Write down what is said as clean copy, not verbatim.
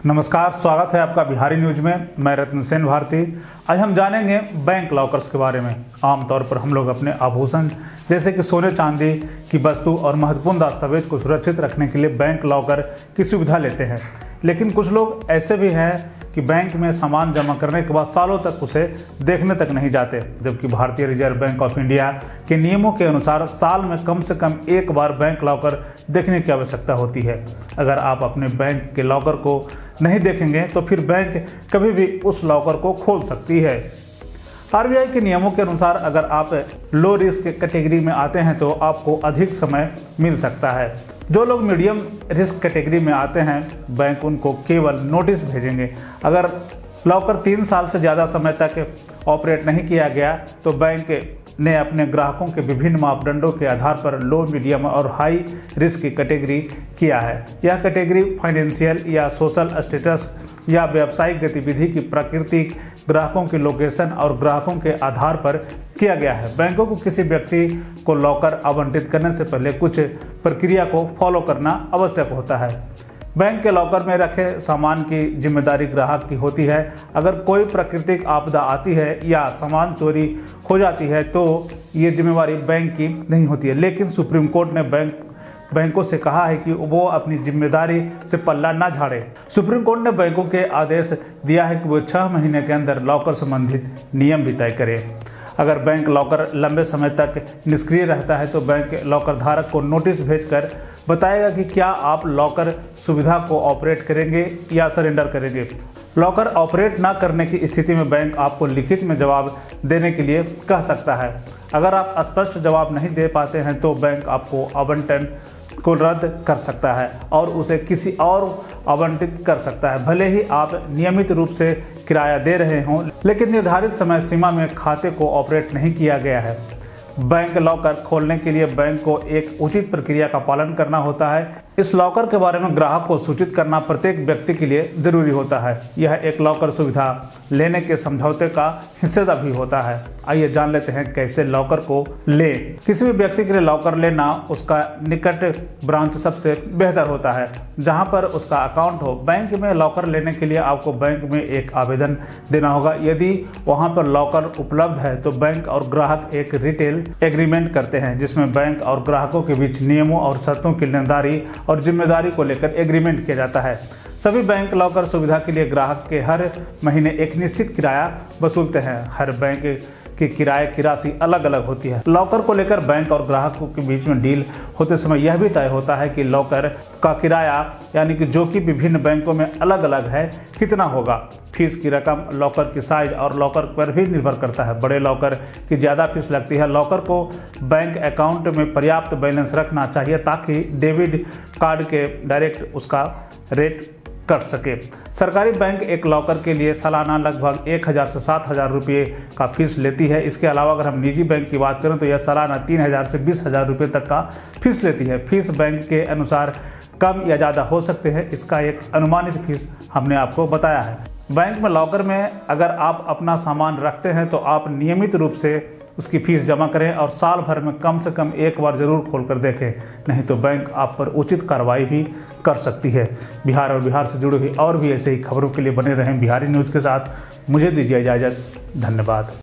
नमस्कार, स्वागत है आपका बिहारी न्यूज में। मैं रत्न सेन भारती। आज हम जानेंगे बैंक लॉकर्स के बारे में। आमतौर पर हम लोग अपने आभूषण जैसे कि सोने चांदी की वस्तु और महत्वपूर्ण दस्तावेज को सुरक्षित रखने के लिए बैंक लॉकर की सुविधा लेते हैं, लेकिन कुछ लोग ऐसे भी हैं कि बैंक में सामान जमा करने के बाद सालों तक उसे देखने तक नहीं जाते, जबकि भारतीय रिजर्व बैंक ऑफ इंडिया के नियमों के अनुसार साल में कम से कम एक बार बैंक लॉकर देखने की आवश्यकता होती है। अगर आप अपने बैंक के लॉकर को नहीं देखेंगे तो फिर बैंक कभी भी उस लॉकर को खोल सकती है। आरबीआई के नियमों के अनुसार अगर आप लो रिस्क कैटेगरी में आते हैं तो आपको अधिक समय मिल सकता है। जो लोग मीडियम रिस्क कैटेगरी में आते हैं, बैंक उनको केवल नोटिस भेजेंगे। अगर लॉकर 3 साल से ज़्यादा समय तक ऑपरेट नहीं किया गया तो बैंक ने अपने ग्राहकों के विभिन्न मापदंडों के आधार पर लो, मीडियम और हाई रिस्क की कैटेगरी किया है। यह कैटेगरी फाइनेंशियल या सोशल स्टेटस या व्यावसायिक गतिविधि की प्रकृति, ग्राहकों की लोकेशन और ग्राहकों के आधार पर किया गया है। बैंकों को किसी व्यक्ति को लॉकर आवंटित करने से पहले कुछ प्रक्रिया को फॉलो करना आवश्यक होता है। बैंक के लॉकर में रखे सामान की जिम्मेदारी ग्राहक की होती है। अगर कोई प्राकृतिक आपदा आती है या सामान चोरी हो जाती है तो ये जिम्मेवारी बैंक की नहीं होती है, लेकिन सुप्रीम कोर्ट ने बैंकों से कहा है कि वो अपनी जिम्मेदारी से पल्ला ना झाड़े। सुप्रीम कोर्ट ने बैंकों के आदेश दिया है कि वो 6 महीने के अंदर लॉकर संबंधित नियम भी तय करें। अगर बैंक लॉकर लंबे समय तक निष्क्रिय रहता है तो बैंक लॉकर धारक को नोटिस भेजकर बताएगा कि क्या आप लॉकर सुविधा को ऑपरेट करेंगे या सरेंडर करेंगे। लॉकर ऑपरेट ना करने की स्थिति में बैंक आपको लिखित में जवाब देने के लिए कह सकता है। अगर आप स्पष्ट जवाब नहीं दे पाते हैं तो बैंक आपको आवंटन को रद्द कर सकता है और उसे किसी और आवंटित कर सकता है, भले ही आप नियमित रूप से किराया दे रहे हों, लेकिन निर्धारित समय सीमा में खाते को ऑपरेट नहीं किया गया है। बैंक लॉकर खोलने के लिए बैंक को एक उचित प्रक्रिया का पालन करना होता है। इस लॉकर के बारे में ग्राहक को सूचित करना प्रत्येक व्यक्ति के लिए जरूरी होता है। यह एक लॉकर सुविधा लेने के समझौते का हिस्सा भी होता है। आइए जान लेते हैं कैसे लॉकर को ले। किसी भी व्यक्ति के लिए लॉकर लेना उसका निकट ब्रांच सबसे बेहतर होता है जहां पर उसका अकाउंट हो। बैंक में लॉकर लेने के लिए आपको बैंक में एक आवेदन देना होगा। यदि वहां पर लॉकर उपलब्ध है तो बैंक और ग्राहक एक रिटेल एग्रीमेंट करते हैं जिसमें बैंक और ग्राहकों के बीच नियमों और शर्तों की लेनदारी और जिम्मेदारी को लेकर एग्रीमेंट किया जाता है। सभी बैंक लॉकर सुविधा के लिए ग्राहक के हर महीने एक निश्चित किराया वसूलते हैं। हर बैंक की किराए की राशि अलग अलग होती है। लॉकर को लेकर बैंक और ग्राहकों के बीच में डील होते समय यह भी तय होता है कि लॉकर का किराया, यानी कि जो कि विभिन्न बैंकों में अलग अलग है, कितना होगा। फीस की रकम लॉकर की साइज और लॉकर पर भी निर्भर करता है। बड़े लॉकर की ज़्यादा फीस लगती है। लॉकर को बैंक अकाउंट में पर्याप्त बैलेंस रखना चाहिए ताकि डेबिट कार्ड के डायरेक्ट उसका रेट कर सके। सरकारी बैंक एक लॉकर के लिए सालाना लगभग 1000 से 7000 रुपये का फीस लेती है। इसके अलावा अगर हम निजी बैंक की बात करें तो यह सालाना 3000 से 20000 रुपये तक का फीस लेती है। फीस बैंक के अनुसार कम या ज़्यादा हो सकते हैं। इसका एक अनुमानित फीस हमने आपको बताया है। बैंक में लॉकर में अगर आप अपना सामान रखते हैं तो आप नियमित रूप से उसकी फीस जमा करें और साल भर में कम से कम एक बार जरूर खोलकर देखें, नहीं तो बैंक आप पर उचित कार्रवाई भी कर सकती है। बिहार और बिहार से जुड़ी हुई और भी ऐसे ही खबरों के लिए बने रहें बिहारी न्यूज़ के साथ। मुझे दीजिए इजाज़त। धन्यवाद।